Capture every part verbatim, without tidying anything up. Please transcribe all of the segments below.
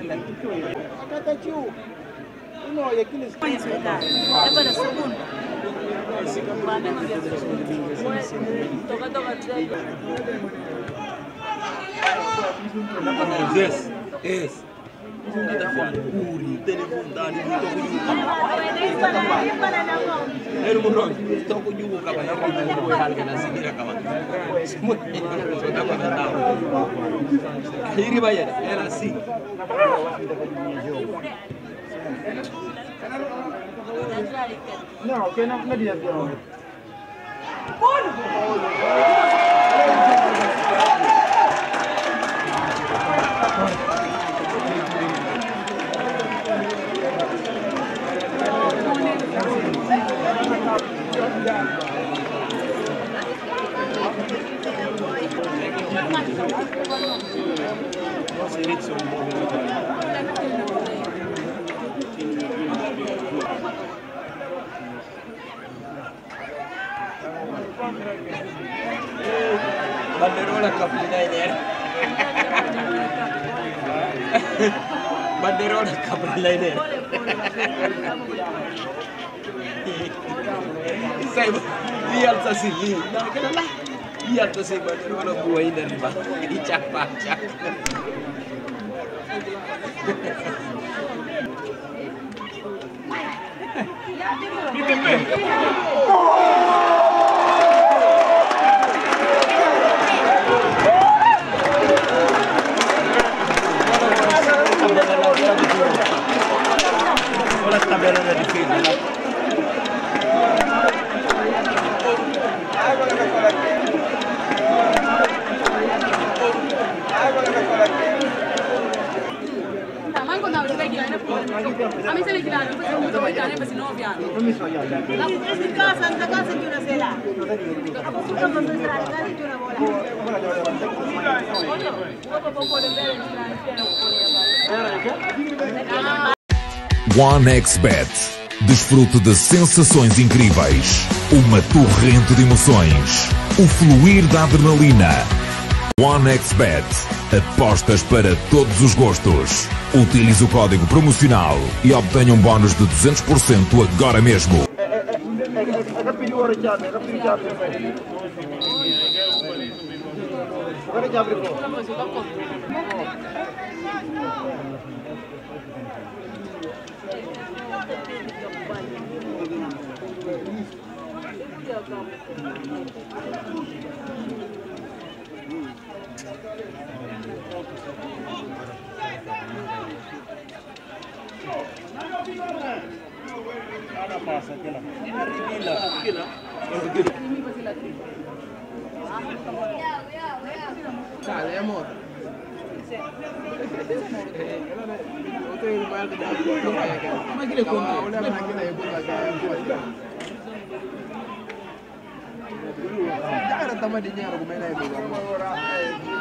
Akata chiu. No, ya kile Fanya serikali. Hapa na sabuni. Toka toka trade. Yes, yes. Nada fora, uri, telefone dali, tô com o Ele morreu, tô com o cara, não pode morrer alguém na seguida acaba. Muito bem, só tá para dar. Ele vai era assim. Não, que não não dia pior. Banderola Caprinainer. Banderola Caprinainer. Sai, dia alta assim, não, aquela lá. Dia alta assim, banderola boa ainda, e chapa, chapa. Olha a tabela da defesa lá. A mí se me queda, no puedo mucho voy a tener, si no obviar. La casa, en la casa que una cela. A poco que no se será, la casa que una bola. OneXBet. Desfrute de sensações incríveis, uma torrente de emoções, o fluir da adrenalina. OneXBet. Apostas para todos os gostos. Utilize o código promocional e obtenha um bónus de duzentos por cento agora mesmo. Ahora pasa aquela. Aquela, aquela. Cara, é amor. Como é que ele conta? Olha lá naquela época. Cara, tá mais dinheiro como ele é.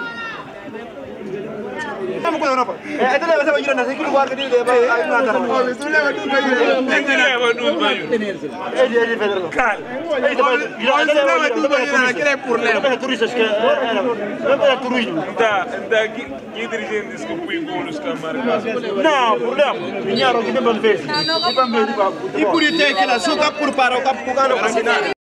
Kamu kau apa? Eh, itu lewat sama jiran nasi kilo warga dia dia apa? Ayo nak taruh. Oh, itu lewat tu bayu. Enggak lewat tu bayu. Eh, dia dia federal. Kal. Eh, itu jiran ada lewat tu bayu. Nak kira problem. Apa turis sekarang? Apa turis? Da, da, que dirigentes que põem golos com a marca. Não, problem. Minha roda que tem bem feito. E por isso é que ela só está por parar o capo com o cara.